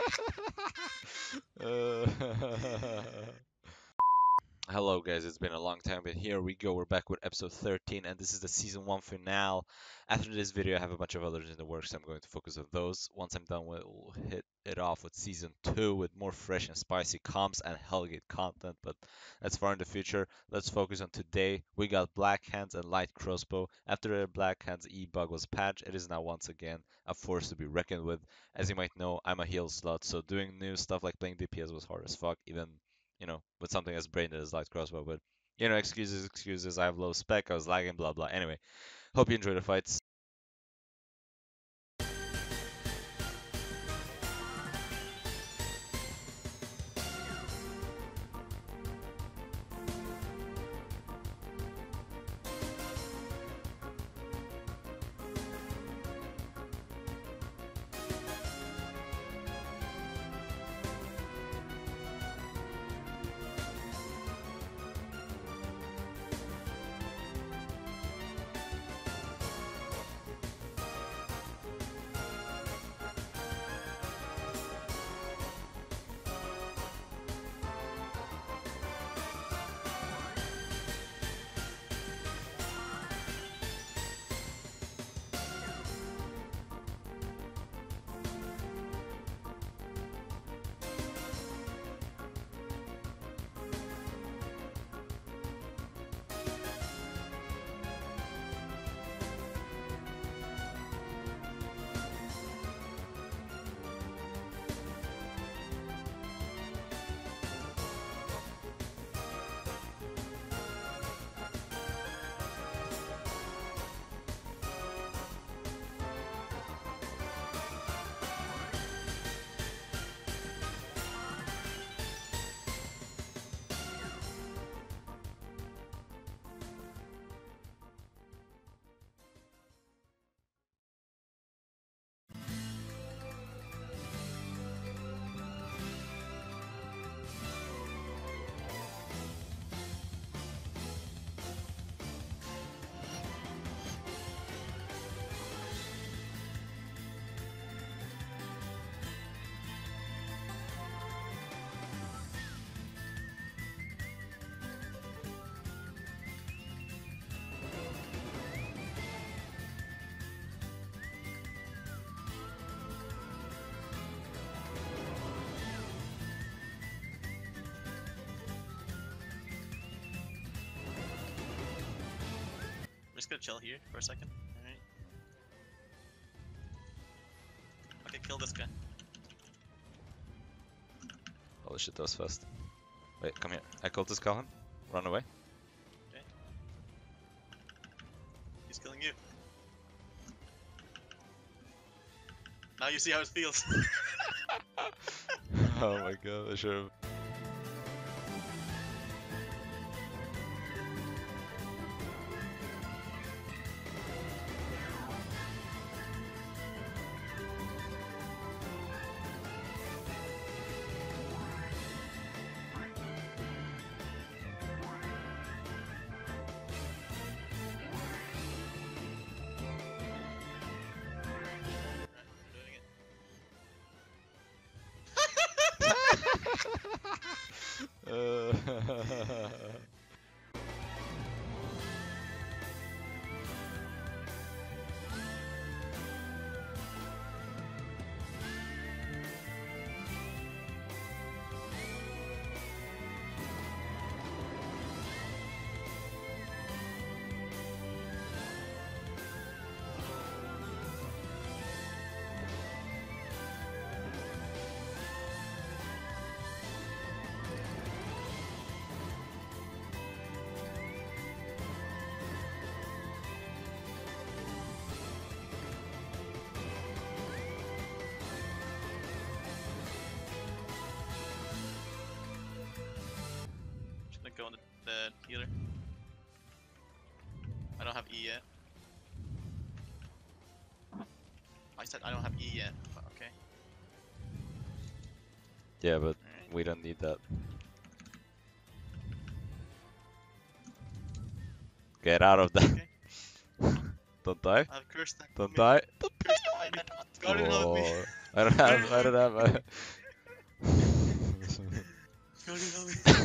Uh, Hello guys, it's been a long time, but here we go. We're back with episode 13, and this is the season 1 finale. After this video, I have a bunch of others in the works, so I'm going to focus on those. Once I'm done, we'll hit it off with season 2 with more fresh and spicy comps and Hellgate content, but that's far in the future. Let's focus on today. We got Black Hands and Light Crossbow. After the Black Hands E-bug was patched, it is now once again a force to be reckoned with. As you might know, I'm a heal slut, so doing new stuff like playing DPS was hard as fuck, even with something as brainless as light crossbow. But excuses. I have low spec. I was lagging. Blah blah. Anyway, hope you enjoy the fights. I'm just gonna chill here for a second. Alright. Okay, kill this guy. Holy shit, that was fast. Wait, come here. I called this call him. Run away. Okay. He's killing you. Now you see how it feels. Oh my god, I should have. uh, Just gonna go on the healer. I don't have E yet. I said I don't have E yet, but okay. yeah, but Alright. we don't need that. Get out of that. Okay. Don't die. I have cursed that. Don't die. Cursed that. Guardian help me. I don't have. I don't have. Help me.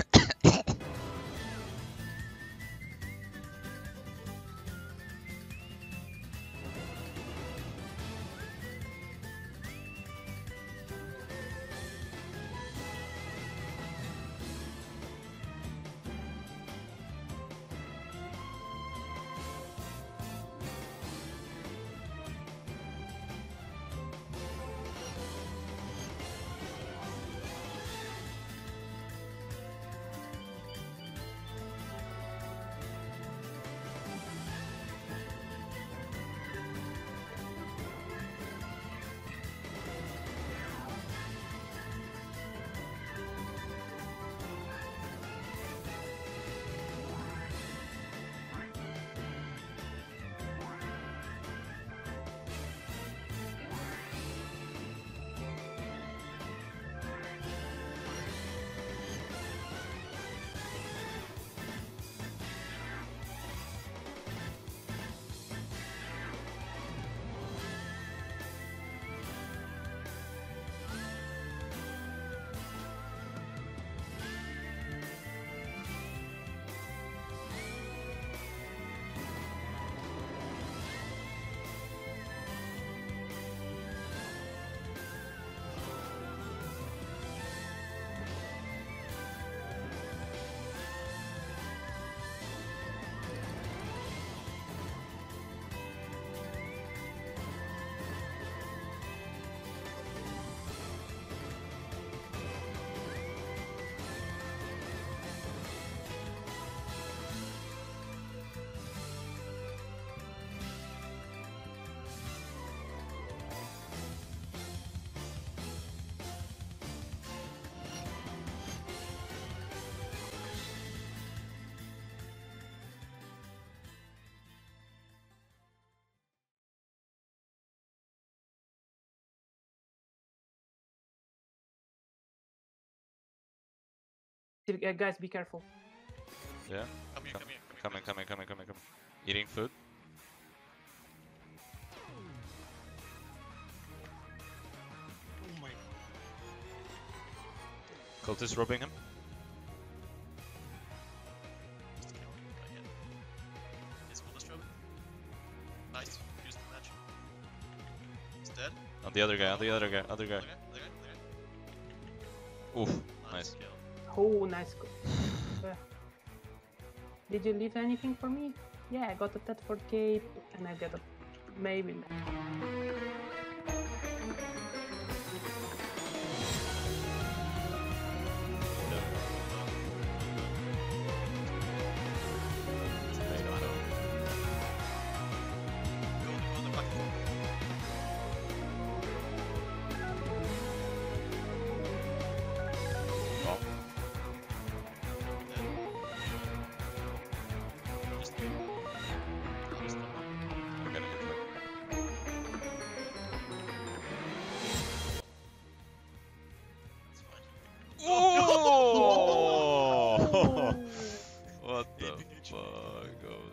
Guys, be careful. Yeah. Come here, Come- come here, Coming, coming, coming, coming, coming. Eating food. Oh my. Cultist robbing him. Just kill him. Not yet. Is Willis Robin? Nice. Use the match. He's dead. On the other guy, on the other guy, other guy. Other guy. Oof, Nice nice. kill. Oh, nice. Did you leave anything for me? Yeah, I got a Thetford cape, and I got a maybe. Go on the back. Oh, Just we're gonna hit him. It's fine. Oh! Oh. What the Maybe you should- fuck? Oh,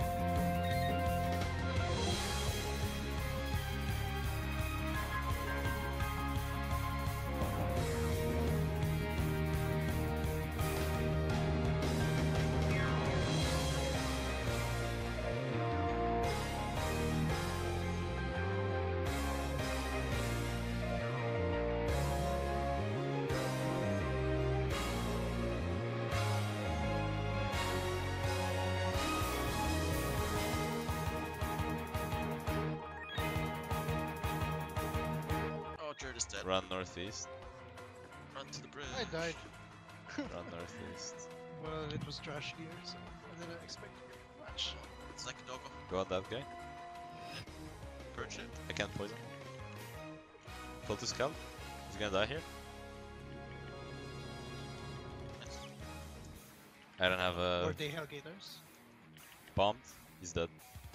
Oh, Jared is dead. Run northeast. Run to the bridge. I died. Run northeast. Well, it was trash here, so I didn't expect much. It's like a doggo. Go on that guy. Perch it. I can't poison. Cultist scout. He's gonna die here. Nice. I don't have a Were they Hellgators? bombed. He's dead.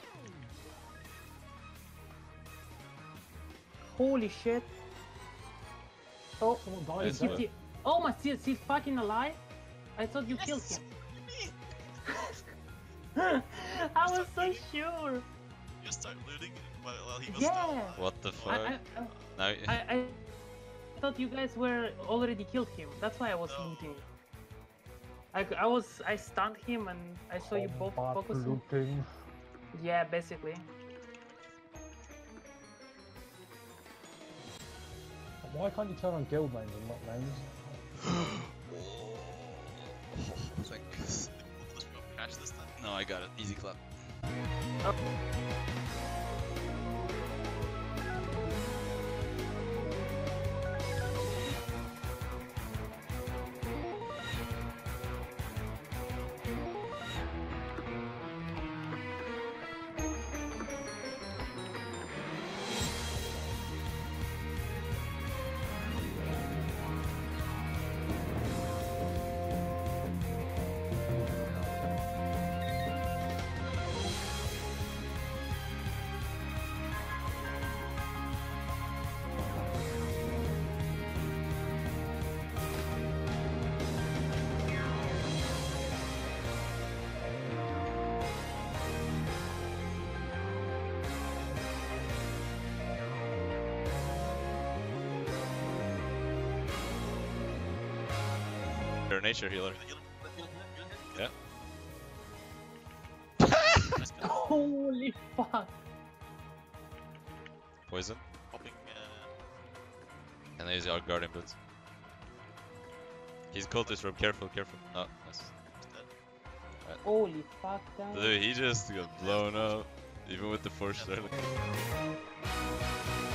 Holy shit. Oh, Oh, Nice died, one. died. oh my, he's fucking alive? I thought you killed Yes! him. I was so sure. You start looting while he was Yeah. What the I, fuck? I, Now, I thought you guys were already killed him. That's why I was No. looting. I stunned him and I saw you both Combat focusing. looting. Yeah, basically. Why can't you turn on guild names and not names? Thank still just crash this time. No, I got it. Easy clap. You're a nature healer. Yeah. Nice gun. Holy fuck! Poison. Popping. And I use our guardian blitz. He's cultist robe. Careful, careful. Oh, nice. Dead. Holy fuck, guys. Dude, he just got blown up. Even with the force strike.